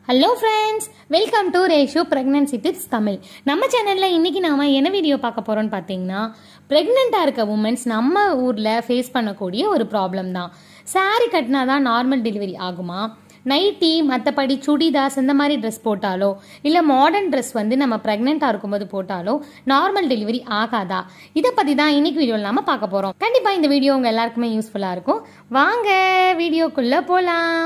Hello friends, welcome to Reshu pregnancytips Tamil. நம்ம சேனல்ல இன்னைக்கு நாம என்ன வீடியோ பார்க்க போறோம்னு பாத்தீங்கன்னா பிரெக்னன்ட்டா இருக்க வுமன்ஸ் நம்ம ஊர்ல ஃபேஸ் பண்ணக்கூடிய ஒரு ப்ராப்ளம் தான். saree கட்டினா தான் நார்மல் டெலிவரி ஆகுமா? நைட்டி மற்றபடி சுடிதாஸ் இந்த மாதிரி ட்ரெஸ் போட்டாலோ இல்லை மாடர்ன் ட்ரெஸ் வந்து நம்ம ப்ரெக்னெண்ட்டாக இருக்கும்போது போட்டாலோ நார்மல் டெலிவரி ஆகாதா? இதை பற்றி தான் இன்னைக்கு வீடியோவில் நாம பார்க்க போகிறோம். கண்டிப்பாக இந்த வீடியோ உங்கள் எல்லாருக்குமே யூஸ்ஃபுல்லாக இருக்கும். வாங்க வீடியோக்குள்ளே போகலாம்.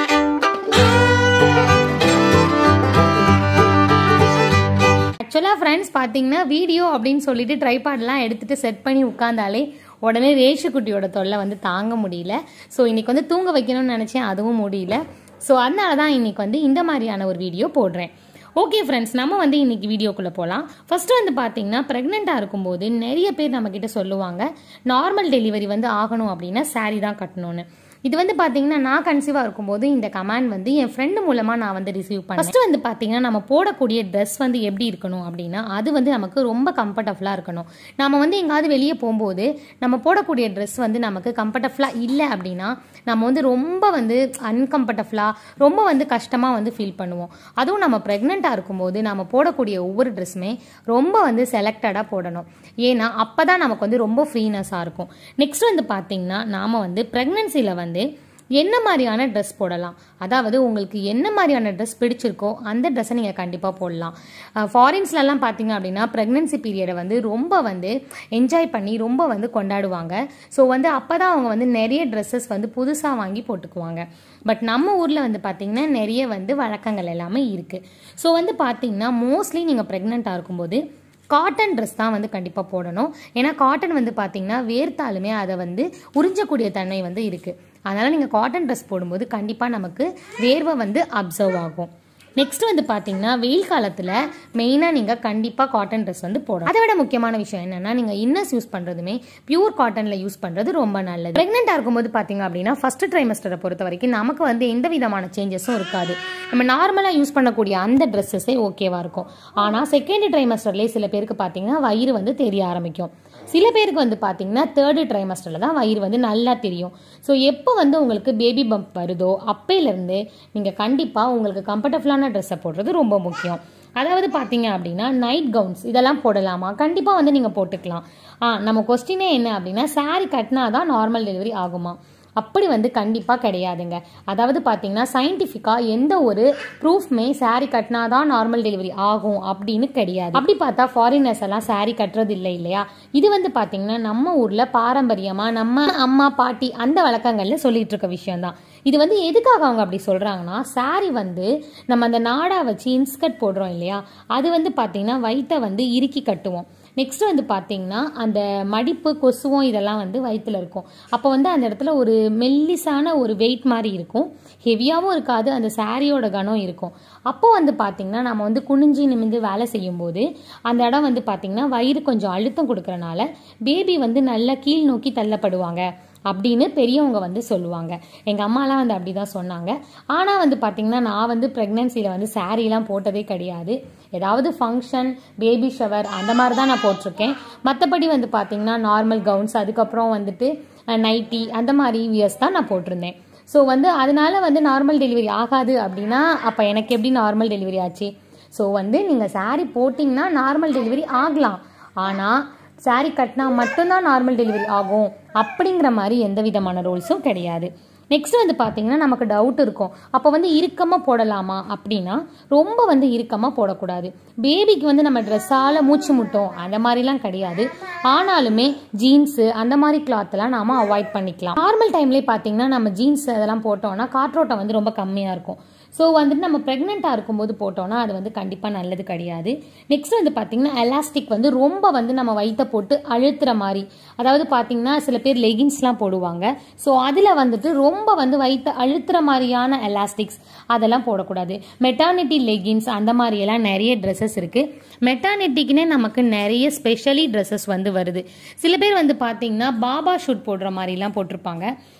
ஆக்சுவலாக ஃப்ரெண்ட்ஸ் பார்த்தீங்கன்னா வீடியோ அப்படின்னு சொல்லிட்டு ட்ரைபாட்லாம் எடுத்துகிட்டு செட் பண்ணி உட்காந்தாலே உடனே ரேஷு குட்டியோட தொல்லை வந்து தாங்க முடியல. ஸோ இன்னைக்கு வந்து தூங்க வைக்கணும்னு நினச்சேன், அதுவும் முடியல. ஸோ அதனால தான் இன்னைக்கு வந்து இந்த மாதிரியான ஒரு வீடியோ போடுறேன். ஓகே ஃப்ரெண்ட்ஸ், நம்ம வந்து இன்னைக்கு வீடியோக்குள்ளே போகலாம். ஃபர்ஸ்ட் வந்து பார்த்தீங்கன்னா ப்ரெக்னெண்ட்டாக இருக்கும்போது நிறைய பேர் நம்மக்கிட்ட சொல்லுவாங்க நார்மல் டெலிவரி வந்து ஆகணும் அப்படின்னா saree தான் கட்டணும்னு. இது வந்து பார்த்தீங்கன்னா நான் கன்சீவாக இருக்கும்போது இந்த கமெண்ட் வந்து என் ஃப்ரெண்டு மூலமாக நான் வந்து ரிசீவ் பண்ணேன். ஃபர்ஸ்ட் வந்து பார்த்தீங்கன்னா நம்ம போடக்கூடிய ட்ரெஸ் வந்து எப்படி இருக்கணும் அப்படின்னா அது வந்து நமக்கு ரொம்ப கம்ஃபர்டபுளாக இருக்கணும். நம்ம வந்து எங்காவது வெளியே போகும்போது நம்ம போடக்கூடிய ட்ரெஸ் வந்து நமக்கு கம்ஃபர்டபுளாக இல்லை அப்படின்னா நம்ம வந்து ரொம்ப வந்து அன்கம்ஃபர்டபுளாக ரொம்ப வந்து கஷ்டமாக வந்து ஃபீல் பண்ணுவோம். அதுவும் நம்ம ப்ரெக்னெண்ட்டாக இருக்கும்போது நம்ம போடக்கூடிய ஒவ்வொரு ட்ரெஸ்ஸுமே ரொம்ப வந்து செலக்டடாக போடணும். ஏன்னா அப்போ தான் நமக்கு வந்து ரொம்ப ஃப்ரீனஸாக இருக்கும். நெக்ஸ்ட் வந்து பார்த்தீங்கன்னா நாம் வந்து ப்ரெக்னன்சியில் வந்து என்ன மாதிரியான ட்ரெஸ் போடலாம், அதாவது உங்களுக்கு என்ன மாதிரியான ட்ரெஸ் பிடிச்சிருக்கோ அந்த ட்ரெஸ்ஸை நீங்கள் கண்டிப்பாக போடலாம். ஃபாரின்ஸ்லலாம் பார்த்தீங்க அப்படின்னா ப்ரெக்னன்சி பீரியடை வந்து ரொம்ப வந்து என்ஜாய் பண்ணி ரொம்ப வந்து கொண்டாடுவாங்க. ஸோ வந்து அப்போ தான் அவங்க வந்து நிறைய ட்ரெஸ்ஸஸ் வந்து புதுசாக வாங்கி போட்டுக்குவாங்க. பட் நம்ம ஊரில் வந்து பார்த்தீங்கன்னா நிறைய வந்து வழக்கங்கள் எல்லாமே இருக்குது. ஸோ வந்து பார்த்தீங்கன்னா மோஸ்ட்லி நீங்கள் ப்ரெக்னெண்ட்டாக இருக்கும்போது காட்டன் ட்ரெஸ் தான் வந்து கண்டிப்பாக போடணும். ஏன்னா காட்டன் வந்து பார்த்தீங்கன்னா வேர்த்தாலுமே அதை வந்து உறிஞ்சக்கூடிய தன்மை வந்து இருக்குது. அதனால் நீங்கள் காட்டன் ட்ரெஸ் போடும்போது கண்டிப்பாக நமக்கு வேர்வை வந்து அப்சர்வ் ஆகும். நெக்ஸ்ட் வந்து பார்த்தீங்கன்னா வெயில் காலத்தில் மெயினாக நீங்கள் கண்டிப்பாக காட்டன் ட்ரெஸ் வந்து போடணும். அதை விட முக்கியமான விஷயம் என்னென்னா நீங்கள் இன்னர்ஸ் யூஸ் பண்ணுறதுமே பியூர் காட்டனில் யூஸ் பண்ணுறது ரொம்ப நல்லது. ப்ரெக்னெண்ட்டாக இருக்கும்போது பார்த்தீங்க அப்படின்னா ஃபர்ஸ்ட் ட்ரைமஸ்டரை பொறுத்த வரைக்கும் நமக்கு வந்து எந்த விதமான சேஞ்சஸும் இருக்காது. நம்ம நார்மலாக யூஸ் பண்ணக்கூடிய அந்த ட்ரெஸ்ஸஸே ஓகேவாக இருக்கும். ஆனால் செகண்ட் ட்ரைமஸ்டர்லேயே சில பேருக்கு பார்த்தீங்கன்னா வயிறு வந்து தெரிய ஆரம்பிக்கும். சில பேருக்கு வந்து பார்த்தீங்கன்னா தேர்டு ட்ரைமஸ்டரில் தான் வயிறு வந்து நல்லா தெரியும். ஸோ எப்போ வந்து உங்களுக்கு பேபி பம்ப் வருதோ அப்பையிலேருந்து நீங்கள் கண்டிப்பாக உங்களுக்கு கம்ஃபர்டபுளான ட்ரெஸ்ஸை போடுறது ரொம்ப முக்கியம். அதாவது பார்த்தீங்க அப்படின்னா நைட் கவுன்ஸ் இதெல்லாம் போடலாமா? கண்டிப்பாக வந்து நீங்கள் போட்டுக்கலாம். நம்ம கொஸ்டினே என்ன அப்படின்னா saree கட்டினா தான் நார்மல் டெலிவரி ஆகுமா? அப்படி வந்து கண்டிப்பாக கிடையாதுங்க. அதாவது பார்த்தீங்கன்னா சயின்டிஃபிக்காக எந்த ஒரு ப்ரூஃப்மே saree கட்டினா தான் நார்மல் டெலிவரி ஆகும் அப்படின்னு கிடையாது. அப்படி பார்த்தா ஃபாரினர்ஸ் எல்லாம் saree கட்டுறது இல்லை இல்லையா? இது வந்து பார்த்தீங்கன்னா நம்ம ஊரில் பாரம்பரியமாக நம்ம அம்மா பாட்டி அந்த வழக்கங்கள்ல சொல்லிட்டு இருக்க விஷயம் தான். இது வந்து எதுக்காக அவங்க அப்படி சொல்கிறாங்கன்னா saree வந்து நம்ம அந்த நாடா வச்சு இன்ஸ்கர்ட் போடுறோம் இல்லையா, அது வந்து பார்த்தீங்கன்னா வயிற்றை வந்து இறுக்கி கட்டுவோம். நெக்ஸ்ட் வந்து பார்த்தீங்கன்னா அந்த மடிப்பு கொசுவும் இதெல்லாம் வந்து வயிற்றுல இருக்கும். அப்போ வந்து அந்த இடத்துல ஒரு மெல்லிசான ஒரு வெயிட் மாதிரி இருக்கும், ஹெவியாகவும் இருக்காது, அந்த சாரியோட கனம் இருக்கும். அப்போ வந்து பார்த்தீங்கன்னா நம்ம வந்து குனிஞ்சி நிமிந்து வேலை செய்யும்போது அந்த இடம் வந்து பார்த்தீங்கன்னா வயிறு கொஞ்சம் அழுத்தம் கொடுக்கறனால பேபி வந்து நல்லா கீழ் நோக்கி தள்ளப்படுவாங்க அப்படின்னு பெரியவங்க வந்து சொல்லுவாங்க. எங்கள் அம்மாலாம் வந்து அப்படி தான் சொன்னாங்க. ஆனால் வந்து பார்த்தீங்கன்னா நான் வந்து ப்ரெக்னன்சியில் வந்து சாரீலாம் போட்டதே கிடையாது. ஏதாவது ஃபங்க்ஷன் பேபி ஷவர் அந்த மாதிரி தான் நான் போட்டிருக்கேன். மற்றபடி வந்து பார்த்தீங்கன்னா நார்மல் கவுன்ஸ் அதுக்கப்புறம் வந்துட்டு நைட்டி அந்த மாதிரி வியர்ஸ் தான் நான் போட்டிருந்தேன். ஸோ வந்து அதனால வந்து நார்மல் டெலிவரி ஆகாது அப்படின்னா அப்போ எனக்கு எப்படி நார்மல் டெலிவரி ஆச்சு? ஸோ வந்து நீங்கள் saree போட்டிங்கன்னா நார்மல் டெலிவரி ஆகலாம், ஆனால் saree கட்டினா மட்டும்தான் நார்மல் டெலிவரி ஆகும் அப்படிங்கிற மாதிரி எந்த விதமான ரூல்ஸும் கிடையாது. நெக்ஸ்ட் வந்து பார்த்தீங்கன்னா நமக்கு டவுட் இருக்கும், அப்போ வந்து இறுக்கமாக போடலாமா அப்படின்னா ரொம்ப வந்து இறுக்கமாக போடக்கூடாது. பேபிக்கு வந்து நம்ம ட்ரெஸ்ஸால் மூச்சு முட்டோம் அந்த மாதிரிலாம் கிடையாது. ஆனாலுமே ஜீன்ஸு அந்த மாதிரி கிளாத்லாம் நாம் அவாய்ட் பண்ணிக்கலாம். நார்மல் டைம்லேயே பார்த்தீங்கன்னா நம்ம ஜீன்ஸ் அதெல்லாம் போட்டோம்னா காற்றோட்டம் வந்து ரொம்ப கம்மியாக இருக்கும். ஸோ வந்துட்டு நம்ம ப்ரெக்னெண்ட்டாக இருக்கும்போது போட்டோம்னா அது வந்து கண்டிப்பாக நல்லது கிடையாது. நெக்ஸ்ட் வந்து பார்த்தீங்கன்னா எலாஸ்டிக் வந்து ரொம்ப வந்து நம்ம வயிற்ற போட்டு அழுத்துற மாதிரி, அதாவது பார்த்தீங்கன்னா சில பேர் லெகின்ஸ்லாம் போடுவாங்க. ஸோ அதில் வந்துட்டு ரொம்ப வந்து வயிற்ற அழுத்துற மாதிரியான எலாஸ்டிக்ஸ் அதெல்லாம் போடக்கூடாது. மெட்டர்னிட்டி லெகின்ஸ் அந்த மாதிரியெல்லாம் நிறைய ட்ரெஸ்ஸஸ் இருக்குது. மெட்டர்னிட்டிக்குன்னே நமக்கு நிறைய ஸ்பெஷலி ட்ரெஸ்ஸஸ் வந்து வருது. சில பேர் வந்து பார்த்தீங்கன்னா பாபா ஷூட் போடுற மாதிரிலாம் போட்டிருப்பாங்க.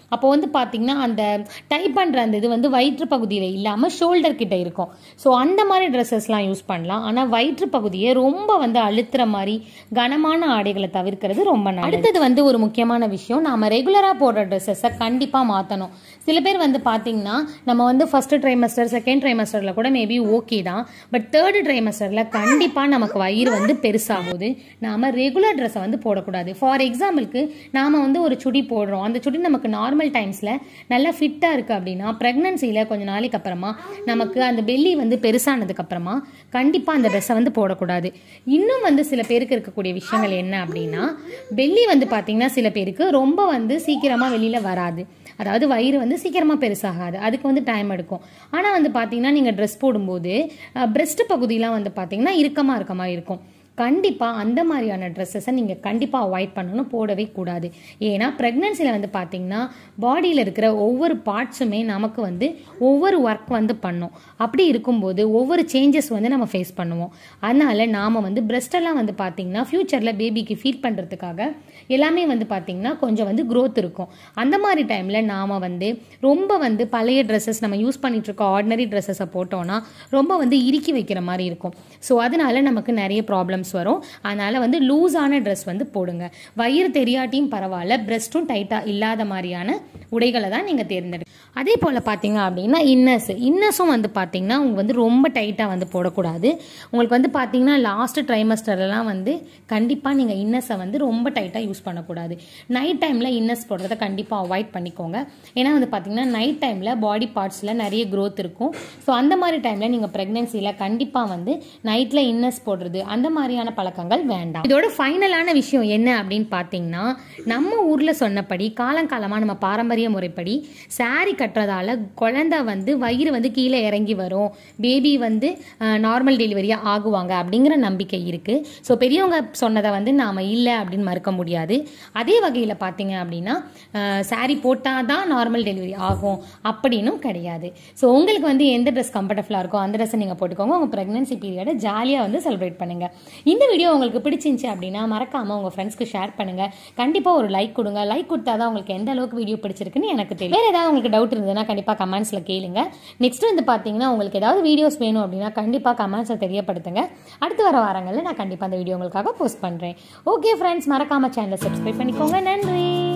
அப்போ வந்து பார்த்தீங்கன்னா அந்த டைப் பண்ணுற அந்த இது வந்து வயிற்று பகுதியில் இல்லாமல் ஷோல்டர் கிட்ட இருக்கும். ஸோ அந்த மாதிரி ட்ரெஸ்ஸஸ்லாம் யூஸ் பண்ணலாம். ஆனால் வயிற்று பகுதியை ரொம்ப வந்து அழுத்துற மாதிரி கனமான ஆடைகளை தவிர்க்கிறது ரொம்ப நல்லது. அடுத்தது வந்து ஒரு முக்கியமான விஷயம், நாம ரெகுலராக போடுற ட்ரெஸ்ஸஸை கண்டிப்பாக மாற்றணும். சில பேர் வந்து பார்த்தீங்கன்னா நம்ம வந்து ஃபர்ஸ்ட் ட்ரைமஸ்டர் செகண்ட் ட்ரைமஸ்டரில் கூட மேபி ஓகே தான், பட் தேர்டு ட்ரைமஸ்டரில் கண்டிப்பாக நமக்கு வயிறு வந்து பெருசாகுது. நாம் ரெகுலர் ட்ரெஸ்ஸை வந்து போடக்கூடாது. ஃபார் எக்ஸாம்பிளுக்கு நாம் வந்து ஒரு சுடி போடுறோம், அந்த சுடி நமக்கு நார்மல் டைம்ஸில் நல்லா ஃபிட்டாக இருக்குது அப்படின்னா ப்ரெக்னன்சியில் கொஞ்சம் நாளைக்கு அப்புறமா நமக்கு அந்த பெல்லி வந்து பெருசானதுக்கு அப்புறமா கண்டிப்பாக அந்த ட்ரெஸ்ஸை வந்து போடக்கூடாது. இன்னும் வந்து சில பேருக்கு இருக்கக்கூடிய விஷயங்கள் என்ன அப்படின்னா, பெல்லி வந்து பார்த்தீங்கன்னா சில பேருக்கு ரொம்ப வந்து சீக்கிரமாக வெளியில் வராது, அதாவது வயிறு வந்து சீக்கிரமாக பெருசாகாது, அதுக்கு வந்து டைம் எடுக்கும். ஆனால் வந்து பார்த்தீங்கன்னா நீங்கள் ட்ரெஸ் போடும்போது பிரெஸ்ட் பகுதியெலாம் வந்து பார்த்தீங்கன்னா இறுக்கமாக இருக்க மாதிரி இருக்கும். கண்டிப்பாக அந்த மாதிரியான ட்ரெஸ்ஸஸை நீங்கள் கண்டிப்பாக அவாய்ட் பண்ணணும், போடவே கூடாது. ஏன்னா ப்ரெக்னன்சியில் வந்து பார்த்தீங்கன்னா பாடியில் இருக்கிற ஒவ்வொரு பார்ட்ஸுமே நமக்கு வந்து ஒவ்வொரு ஒர்க் வந்து பண்ணும். அப்படி இருக்கும்போது ஒவ்வொரு சேஞ்சஸ் வந்து நம்ம ஃபேஸ் பண்ணுவோம். அதனால் நாம் வந்து பிரெஸ்டெல்லாம் வந்து பார்த்தீங்கன்னா ஃப்யூச்சரில் பேபிக்கு ஃபீட் பண்ணுறதுக்காக எல்லாமே வந்து பார்த்தீங்கன்னா கொஞ்சம் வந்து க்ரோத் இருக்கும். அந்த மாதிரி டைமில் நாம் வந்து ரொம்ப வந்து பழைய ட்ரெஸ்ஸஸ் நம்ம யூஸ் பண்ணிகிட்ருக்கோம் ஆர்டினரி ட்ரெஸ்ஸஸை போட்டோன்னா ரொம்ப வந்து இறுக்கி வைக்கிற மாதிரி இருக்கும். ஸோ அதனால நமக்கு நிறைய ப்ராப்ளம்ஸ் வரும். அதனால வந்து லூஸான ட்ரெஸ் வந்து போடுங்க. வயிறு தெரியாட்டியும் பரவாயில்ல, பிரெஸ்ட்டும் டைட்டா இல்லாத மாதிரியான உடைகளை தான் நீங்க தேர்ந்தெடுங்க. அதே போல பாத்தீங்க அப்படின்னா இன்னஸும் வந்து பாத்தீங்கன்னா உங்களுக்கு வந்து ரொம்ப டைட்டா வந்து போடக்கூடாது. உங்களுக்கு வந்து பாத்தீங்கன்னா லாஸ்ட் ட்ரைமஸ்டர்லாம் வந்து கண்டிப்பா நீங்க இன்னஸை வந்து ரொம்ப டைட்டா யூஸ் பண்ணக்கூடாது. நைட் டைம்ல இன்னஸ் போடுறத கண்டிப்பா அவாய்ட் பண்ணிக்கோங்க. ஏன்னா வந்து பாத்தீங்கன்னா நைட் டைம்ல பாடி பார்ட்ஸ்ல நிறைய க்ரோத் இருக்கும். ஸோ அந்த மாதிரி டைம்ல நீங்க பிரெக்னன்சில கண்டிப்பா வந்து நைட்ல இன்னஸ் போடுறது அந்த மாதிரியான பழக்கங்கள் வேண்டாம். இதோட ஃபைனலான விஷயம் என்ன அப்படின்னு பார்த்தீங்கன்னா, நம்ம ஊர்ல சொன்னபடி காலங்காலமா நம்ம பாரம்பரிய முறைப்படி சாரி கட்டுறதால குழந்தை வந்து வயிறு வந்து கீழே இறங்கி வரும், பேபி வந்து நார்மல் டெலிவரியா ஆகுவாங்க அப்படிங்கிற நம்பிக்கை இருக்கு. ஸோ பெரியவங்க சொன்னதை வந்து நாம இல்லை அப்படின்னு மறுக்க முடியாது. அதே வகையில் பார்த்தீங்க அப்படின்னா சாரி போட்டாதான் நார்மல் டெலிவரி ஆகும் அப்படின்னும் கிடையாது. ஸோ உங்களுக்கு வந்து எந்த ட்ரெஸ் கம்ஃபர்டபுளாக இருக்கோ அந்த ட்ரெஸ்ஸை நீங்கள் போட்டுக்கோங்க. உங்கள் ப்ரெக்னன்சி பீரியடை ஜாலியாக வந்து செலிப்ரேட் பண்ணுங்க. இந்த வீடியோ உங்களுக்கு பிடிச்சிருந்துச்சு அப்படின்னா மறக்காம உங்க ஃப்ரெண்ட்ஸ்க்கு ஷேர் பண்ணுங்க. கண்டிப்பா ஒரு லைக் கொடுங்க. லைக் கொடுத்தாதான் உங்களுக்கு எந்த அளவுக்கு வீடியோ பிடிச்சிருக்குன்னு எனக்கு தெரியும். வேற ஏதாவது உங்களுக்கு டவுட் இருந்ததுன்னா கண்டிப்பா கமெண்ட்ஸ்ல கேளுங்க. நெக்ஸ்ட் வந்து பாத்தீங்கன்னா உங்களுக்கு ஏதாவது வீடியோஸ் வேணும் அப்படின்னா கண்டிப்பா கமெண்ட்ஸ்ல தெரியப்படுத்துங்க. அடுத்து வர வாரங்களில் நான் கண்டிப்பா அந்த வீடியோ உங்களுக்காக போஸ்ட் பண்றேன். ஓகே ஃப்ரெண்ட்ஸ், மறக்காம சேனலை சப்ஸ்கிரைப் பண்ணிக்கோங்க. நன்றி.